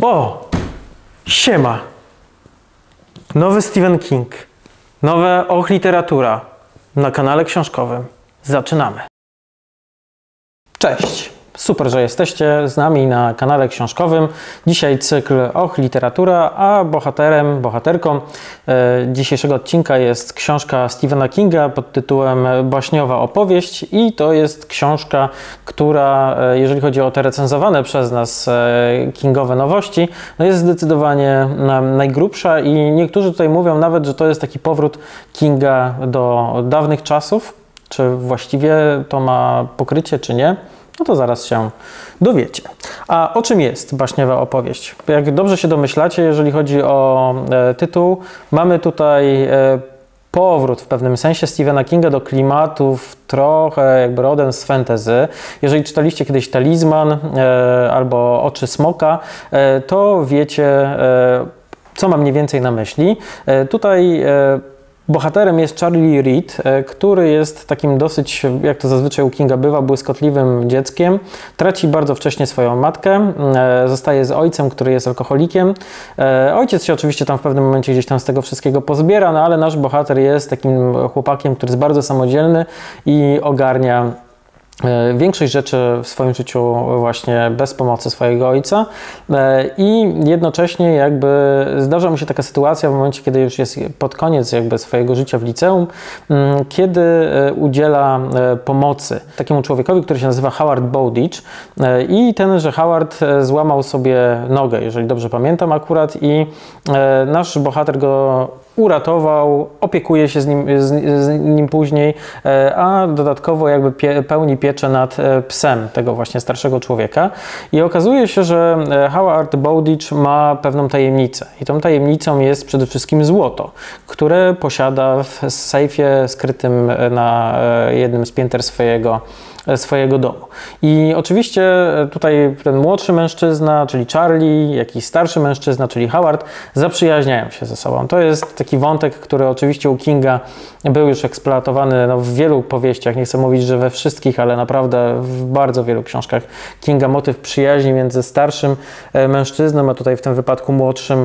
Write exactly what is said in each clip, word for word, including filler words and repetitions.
O! Siema! Nowy Stephen King. Nowe Och Literatura na kanale książkowym. Zaczynamy. Cześć! Super, że jesteście z nami na kanale książkowym. Dzisiaj cykl Och Literatura, a bohaterem, bohaterką e, dzisiejszego odcinka jest książka Stephena Kinga pod tytułem Baśniowa opowieść i to jest książka, która, e, jeżeli chodzi o te recenzowane przez nas e, kingowe nowości, no jest zdecydowanie e, najgrubsza i niektórzy tutaj mówią nawet, że to jest taki powrót Kinga do dawnych czasów. Czy właściwie to ma pokrycie, czy nie? No to zaraz się dowiecie. A o czym jest Baśniowa opowieść? Jak dobrze się domyślacie, jeżeli chodzi o e, tytuł, mamy tutaj e, powrót w pewnym sensie Stephena Kinga do klimatów trochę jakby rodem z fantasy. Jeżeli czytaliście kiedyś Talizman e, albo Oczy Smoka, e, to wiecie, e, co mam mniej więcej na myśli. E, tutaj e, bohaterem jest Charlie Reed, który jest takim dosyć, jak to zazwyczaj u Kinga bywa, błyskotliwym dzieckiem. Traci bardzo wcześnie swoją matkę, zostaje z ojcem, który jest alkoholikiem. Ojciec się oczywiście tam w pewnym momencie gdzieś tam z tego wszystkiego pozbiera, no ale nasz bohater jest takim chłopakiem, który jest bardzo samodzielny i ogarnia większość rzeczy w swoim życiu właśnie bez pomocy swojego ojca i jednocześnie jakby zdarza mu się taka sytuacja w momencie, kiedy już jest pod koniec jakby swojego życia w liceum, kiedy udziela pomocy takiemu człowiekowi, który się nazywa Howard Bowditch i tenże Howard złamał sobie nogę, jeżeli dobrze pamiętam akurat, i nasz bohater go uratował, opiekuje się z nim, z, z nim później, a dodatkowo jakby pie, pełni pieczę nad psem tego właśnie starszego człowieka. I okazuje się, że Howard Bowditch ma pewną tajemnicę. I tą tajemnicą jest przede wszystkim złoto, które posiada w sejfie skrytym na jednym z pięter swojego swojego domu. I oczywiście tutaj ten młodszy mężczyzna, czyli Charlie, jak i starszy mężczyzna, czyli Howard, zaprzyjaźniają się ze sobą. To jest taki wątek, który oczywiście u Kinga był już eksploatowany no, w wielu powieściach. Nie chcę mówić, że we wszystkich, ale naprawdę w bardzo wielu książkach Kinga motyw przyjaźni między starszym mężczyzną, a tutaj w tym wypadku młodszym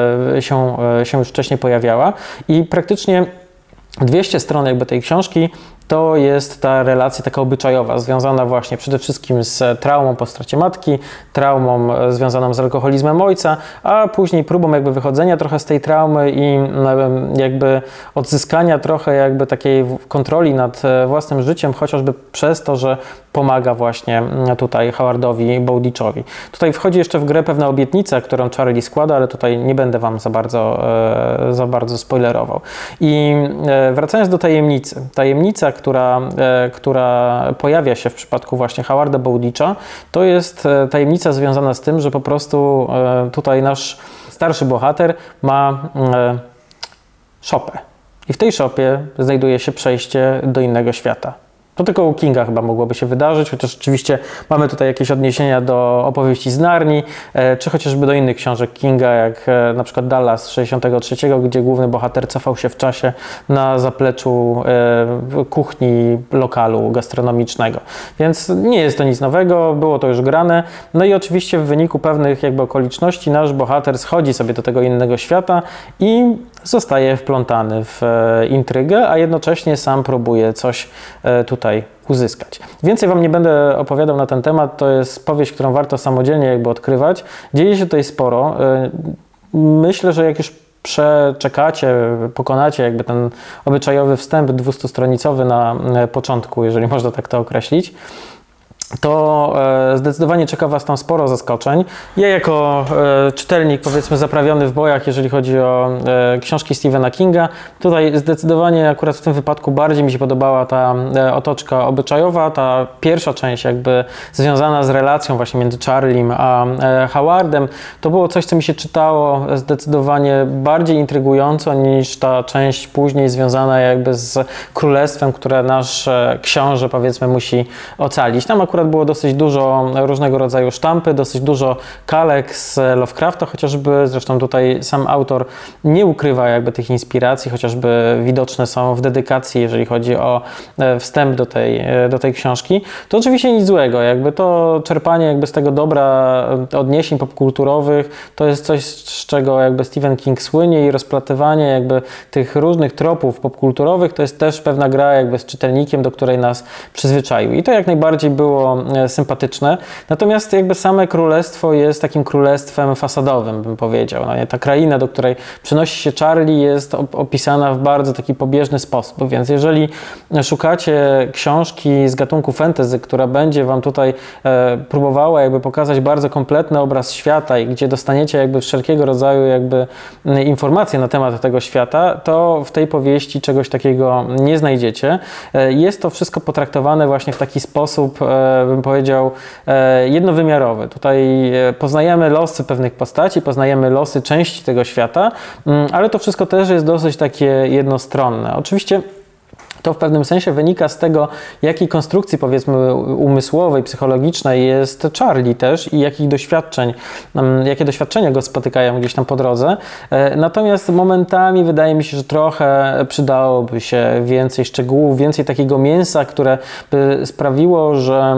się, się już wcześniej pojawiała. I praktycznie dwieście stron jakby tej książki to jest ta relacja taka obyczajowa, związana właśnie przede wszystkim z traumą po stracie matki, traumą związaną z alkoholizmem ojca, a później próbą jakby wychodzenia trochę z tej traumy i jakby odzyskania trochę jakby takiej kontroli nad własnym życiem, chociażby przez to, że pomaga właśnie tutaj Howardowi Bowditchowi. Tutaj wchodzi jeszcze w grę pewna obietnica, którą Charlie składa, ale tutaj nie będę Wam za bardzo, za bardzo spoilerował. I wracając do tajemnicy. Tajemnica, Która, e, która pojawia się w przypadku właśnie Howarda Bowditcha, to jest e, tajemnica związana z tym, że po prostu e, tutaj nasz starszy bohater ma e, szopę. I w tej szopie znajduje się przejście do innego świata. To tylko u Kinga chyba mogłoby się wydarzyć, chociaż oczywiście mamy tutaj jakieś odniesienia do opowieści z Narni, e, czy chociażby do innych książek Kinga, jak e, na przykład Dallas z sześćdziesiątego trzeciego, gdzie główny bohater cofał się w czasie na zapleczu e, kuchni lokalu gastronomicznego. Więc nie jest to nic nowego, było to już grane. No i oczywiście w wyniku pewnych jakby okoliczności nasz bohater schodzi sobie do tego innego świata i zostaje wplątany w e, intrygę, a jednocześnie sam próbuje coś e, tutaj uzyskać. Więcej Wam nie będę opowiadał na ten temat, to jest powieść, którą warto samodzielnie jakby odkrywać. Dzieje się tutaj sporo. E, myślę, że jak już przeczekacie, pokonacie jakby ten obyczajowy wstęp dwustustronicowy na e, początku, jeżeli można tak to określić, to e, zdecydowanie czeka Was tam sporo zaskoczeń. Ja jako e, czytelnik, powiedzmy, zaprawiony w bojach, jeżeli chodzi o e, książki Stephena Kinga, tutaj zdecydowanie akurat w tym wypadku bardziej mi się podobała ta e, otoczka obyczajowa, ta pierwsza część jakby związana z relacją właśnie między Charliem a e, Howardem. To było coś, co mi się czytało zdecydowanie bardziej intrygująco niż ta część później związana jakby z królestwem, które nasz e, książę, powiedzmy, musi ocalić. Tam akurat akurat było dosyć dużo różnego rodzaju sztampy, dosyć dużo kalek z Lovecrafta chociażby, zresztą tutaj sam autor nie ukrywa jakby tych inspiracji, chociażby widoczne są w dedykacji, jeżeli chodzi o wstęp do tej, do tej książki. To oczywiście nic złego, jakby to czerpanie jakby z tego dobra odniesień popkulturowych, to jest coś, z czego jakby Stephen King słynie i rozplatywanie jakby tych różnych tropów popkulturowych to jest też pewna gra jakby z czytelnikiem, do której nas przyzwyczaił. I to jak najbardziej było sympatyczne. Natomiast jakby same królestwo jest takim królestwem fasadowym, bym powiedział. No nie? Ta kraina, do której przenosi się Charlie, jest opisana w bardzo taki pobieżny sposób. Więc jeżeli szukacie książki z gatunku fantasy, która będzie wam tutaj e, próbowała jakby pokazać bardzo kompletny obraz świata i gdzie dostaniecie jakby wszelkiego rodzaju jakby informacje na temat tego świata, to w tej powieści czegoś takiego nie znajdziecie. Jest to wszystko potraktowane właśnie w taki sposób, bym powiedział, jednowymiarowy. Tutaj poznajemy losy pewnych postaci, poznajemy losy części tego świata, ale to wszystko też jest dosyć takie jednostronne. Oczywiście to w pewnym sensie wynika z tego, jakiej konstrukcji, powiedzmy, umysłowej, psychologicznej jest Charlie też i jakich doświadczeń, jakie doświadczenia go spotykają gdzieś tam po drodze. Natomiast momentami wydaje mi się, że trochę przydałoby się więcej szczegółów, więcej takiego mięsa, które by sprawiło, że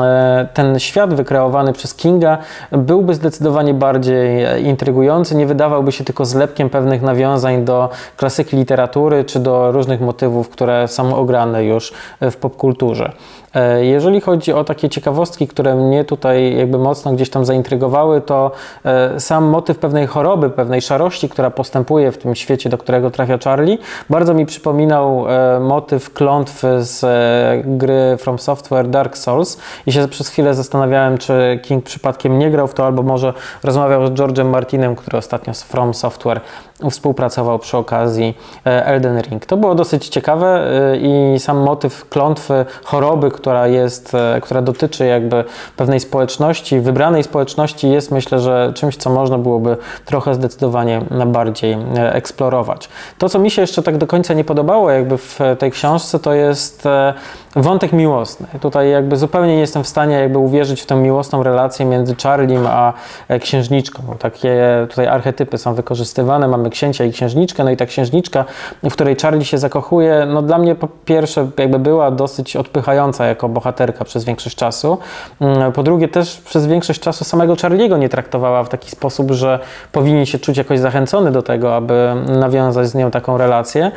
ten świat wykreowany przez Kinga byłby zdecydowanie bardziej intrygujący, nie wydawałby się tylko zlepkiem pewnych nawiązań do klasyki literatury czy do różnych motywów, które są ograne już w popkulturze. Jeżeli chodzi o takie ciekawostki, które mnie tutaj jakby mocno gdzieś tam zaintrygowały, to sam motyw pewnej choroby, pewnej szarości, która postępuje w tym świecie, do którego trafia Charlie, bardzo mi przypominał motyw klątwy z gry From Software Dark Souls i się przez chwilę zastanawiałem, czy King przypadkiem nie grał w to, albo może rozmawiał z George'em Martinem, który ostatnio z From Software współpracował przy okazji Elden Ring. To było dosyć ciekawe i sam motyw klątwy, choroby, która jest, która dotyczy jakby pewnej społeczności, wybranej społeczności, jest, myślę, że czymś, co można byłoby trochę zdecydowanie bardziej eksplorować. To, co mi się jeszcze tak do końca nie podobało jakby w tej książce, to jest wątek miłosny. Tutaj jakby zupełnie nie jestem w stanie jakby uwierzyć w tę miłosną relację między Charliem a księżniczką. Takie tutaj archetypy są wykorzystywane. Mamy księcia i księżniczkę, no i ta księżniczka, w której Charlie się zakochuje, no dla mnie po pierwsze jakby była dosyć odpychająca jako bohaterka przez większość czasu. Po drugie też przez większość czasu samego Charliego nie traktowała w taki sposób, że powinien się czuć jakoś zachęcony do tego, aby nawiązać z nią taką relację.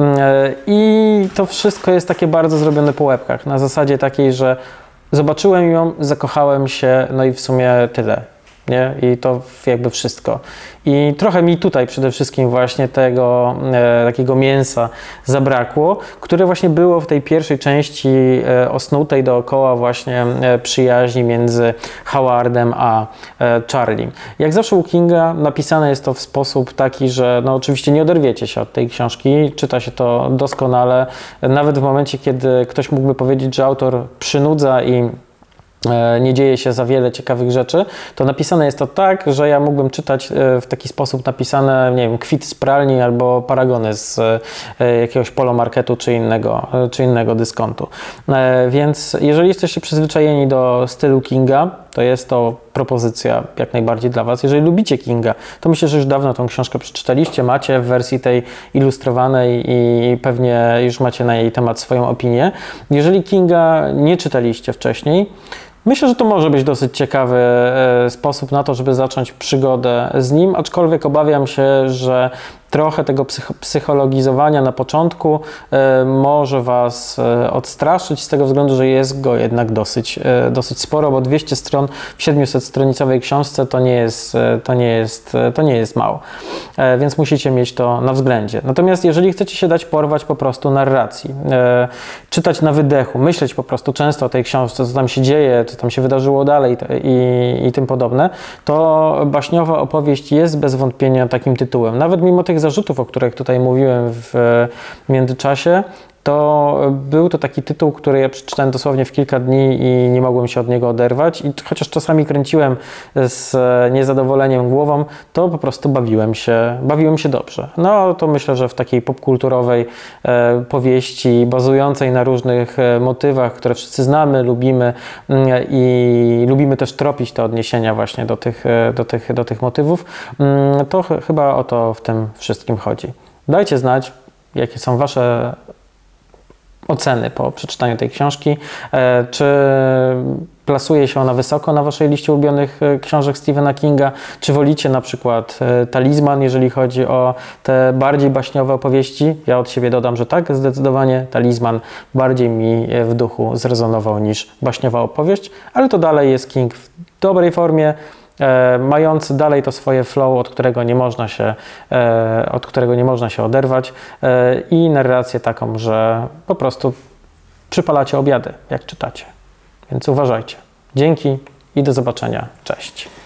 I to wszystko jest takie bardzo zrobione po łebkach, na zasadzie takiej, że zobaczyłem ją, zakochałem się, no i w sumie tyle. Nie? I to jakby wszystko. I trochę mi tutaj przede wszystkim właśnie tego e, takiego mięsa zabrakło, które właśnie było w tej pierwszej części e, osnutej dookoła właśnie e, przyjaźni między Howardem a e, Charliem. Jak zawsze u Kinga napisane jest to w sposób taki, że no oczywiście nie oderwiecie się od tej książki, czyta się to doskonale, nawet w momencie, kiedy ktoś mógłby powiedzieć, że autor przynudza i nie dzieje się za wiele ciekawych rzeczy, to napisane jest to tak, że ja mógłbym czytać w taki sposób napisane, nie wiem, kwity z pralni albo paragony z jakiegoś polomarketu czy innego, czy innego dyskontu. Więc jeżeli jesteście przyzwyczajeni do stylu Kinga, to jest to propozycja jak najbardziej dla Was. Jeżeli lubicie Kinga, to myślę, że już dawno tą książkę przeczytaliście, macie w wersji tej ilustrowanej i pewnie już macie na jej temat swoją opinię. Jeżeli Kinga nie czytaliście wcześniej, myślę, że to może być dosyć ciekawy sposób na to, żeby zacząć przygodę z nim, aczkolwiek obawiam się, że trochę tego psych- psychologizowania na początku e, może Was e, odstraszyć z tego względu, że jest go jednak dosyć, e, dosyć sporo, bo dwieście stron w siedmiusetstronicowej książce to nie jest, e, to nie jest, e, to nie jest mało, e, więc musicie mieć to na względzie. Natomiast jeżeli chcecie się dać porwać po prostu narracji, e, czytać na wydechu, myśleć po prostu często o tej książce, co tam się dzieje, co tam się wydarzyło dalej i, i tym podobne, to baśniowa opowieść jest bez wątpienia takim tytułem. Nawet mimo tych zarzutów, o których tutaj mówiłem w międzyczasie, to był to taki tytuł, który ja przeczytałem dosłownie w kilka dni i nie mogłem się od niego oderwać. I chociaż czasami kręciłem z niezadowoleniem głową, to po prostu bawiłem się, bawiłem się dobrze. No to myślę, że w takiej popkulturowej e, powieści bazującej na różnych e, motywach, które wszyscy znamy, lubimy e, i lubimy też tropić te odniesienia właśnie do tych, e, do tych, do tych motywów, e, to ch chyba o to w tym wszystkim chodzi. Dajcie znać, jakie są Wasze oceny po przeczytaniu tej książki. E, czy plasuje się ona wysoko na Waszej liście ulubionych książek Stephena Kinga? Czy wolicie na przykład Talizman, jeżeli chodzi o te bardziej baśniowe opowieści? Ja od siebie dodam, że tak, zdecydowanie Talizman bardziej mi w duchu zrezonował niż baśniowa opowieść, ale to dalej jest King w dobrej formie, E, mający dalej to swoje flow, od którego nie można się, e, od którego nie można się oderwać e, i narrację taką, że po prostu przypalacie obiady, jak czytacie. Więc uważajcie. Dzięki i do zobaczenia. Cześć.